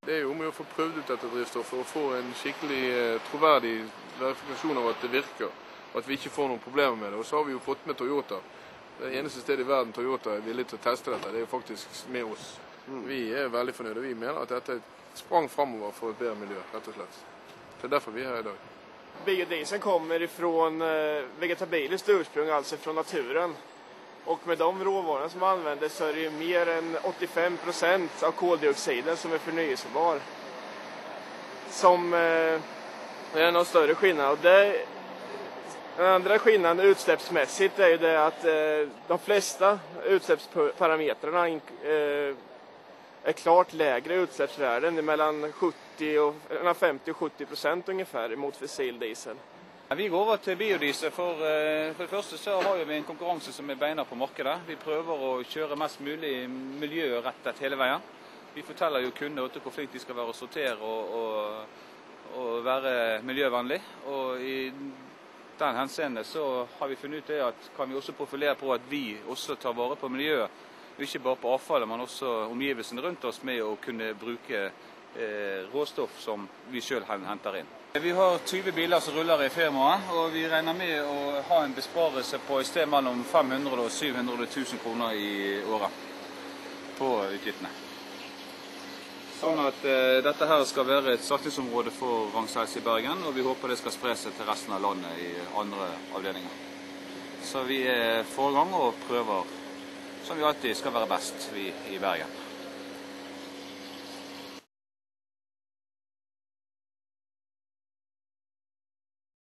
Det jo om å få prøvd ut dette drivstoffet og få en skikkelig troverdig verifikasjon av at det virker, og at vi ikke får noen problemer med det. Og så har vi jo fått med Toyota. Det eneste stedet i verden Toyota er villig til å teste dette, det jo faktisk med oss. Vi veldig fornøyde, og vi mener at dette er et sprang fremover for et bedre miljø, rett og slett. Det derfor vi her i dag. Biodieseln kommer ifrån vegetabiliskt ursprung, alltså från naturen. Och med de råvarorna som används så är det ju mer än 85% av koldioxiden som är förnyelsebar. Som är en av större skillnader. Och den andra skillnaden utsläppsmässigt är ju det att de flesta utsläppsparametrarna är klart lägre utsläppsvärden, mellan 50 och 70% ungefär mot fossil diesel. Vi går over til biodiesel, for det første så har vi en konkurranse som er beina på markedet. Vi prøver å kjøre mest mulig miljørettet hele veien. Vi forteller jo kunder hvor flink de skal være å sortere og være miljøvennlig. Og i den henseende så har vi funnet ut det at kan vi også profilere på at vi også tar vare på miljøet. Ikke bare på avfallet, men også omgivelsen rundt oss med å kunne bruke råstoff som vi selv henter inn. Vi har 20 biler som ruller i firmaet, og vi regner med å ha en besparelse på et sted mellom 500 og 700 000 kroner i året på utgiftene. Sånn at dette her skal være et satsingsområde for Ragn-Sells i Bergen, og vi håper det skal spre seg til resten av landet i andre avdelinger. Så vi er foregang og prøver, som vi alltid skal være best i Bergen.